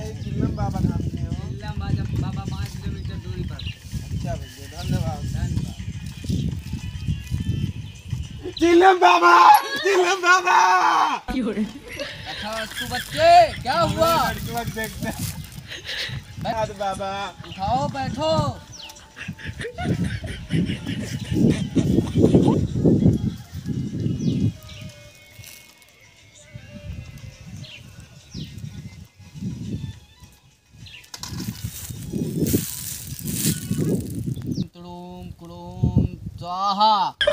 चिल्लम बाबा धाम से हो? चिल्लम बाबा 5 किलोमीटर दूरी पर। अच्छा भैया, धन्यवाद। धन्यवाद। चिल्लम बाबा, चिल्लम बाबा। अच्छा तू बच्चे क्या हुआ? देखते बाबा। उठाओ बैठो। तुड़ुम कुड़ुम स्वाहा।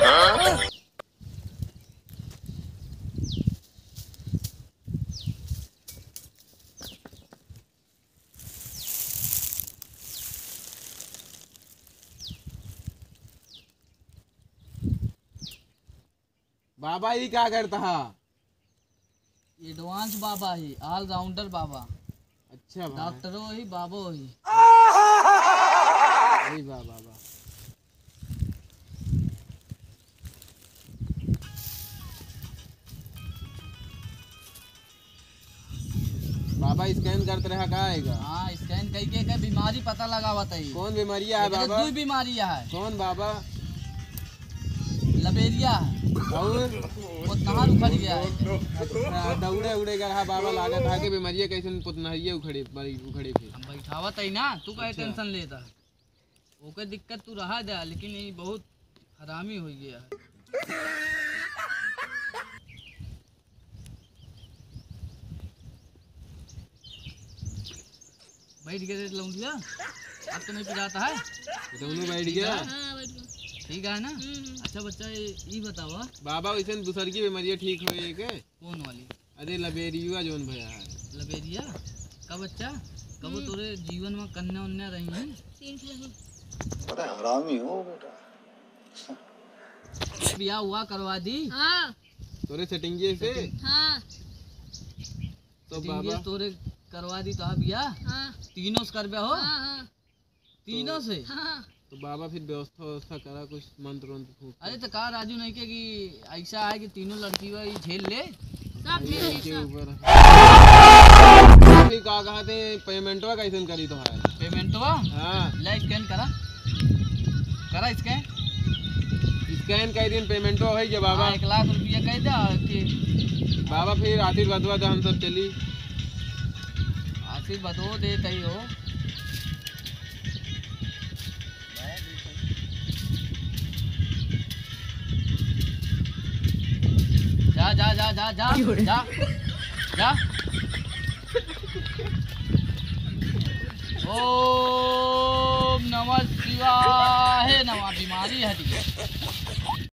बाबा ये क्या करता है? एडवांस बाबा ही, ऑलराउंडर बाबा। अच्छा भाई। डॉक्टरो ही बाबो ही। वही बाबा। बाबा स्कैन करते रहा का आएगा? हाँ स्कैन कई के बीमारी पता लगावत है। कौन बीमारियां है बाबा? 2 बीमारियां है। कौन बाबा? लबेरिया है और वो कहाँ उखड़ गया है। अच्छा, दौड़े उड़े कर बाबा लागत है कि बीमारियां कैसे पुतनहिए उखड़े थे। हम बैठावत है ना, तू का अच्छा। टेंशन लेता है। ओके दिक्कत तू रहा जा, लेकिन ये बहुत हरामी हो गया है। बैठ गए लौंडिया, अब तो नहीं पिलाता है। दोनों बैठ गया। ठीक है ना। अच्छा बच्चा ये बताओ बाबा वैसे दूसर की बीमारियां ठीक हुए के? कौन वाली? अरे लबेरिया जोन भया है। लबेरिया का बच्चा कबो तोरे जीवन में कन्या उन्या रही हैं? बड़ा हरामी हो बेटा। ब्याह हुआ करवा दी? हाँ तोरे सेटिंग से? हाँ तो बाबा तोरे करवा दी तो ब्याह हाँ तीनों से कर हो? हाँ तीनों से? हाँ। तो बाबा फिर व्यवस्था करा कुछ मंत्र वंत्र फूक। अरे तो कहा राजू नहीं के कि ऐसा है कि तीनों लड़की वो झेल ले। सब ठीक के है ऊपर फिर का कहते पेमेंटवा कैसे करी तो है? पेमेंटवा हाँ ले स्कैन करा स्कैन। स्कैन कर दिन पेमेंटवा हो गया बाबा। 1 लाख रुपया कह दे कि बाबा फिर आशीर्वाद हम सब चली। आशीर्वाद वो देते ही हो। जा जा जा जा जा जा जा। ओम नमः शिवाय। नमः बीमारी हटी।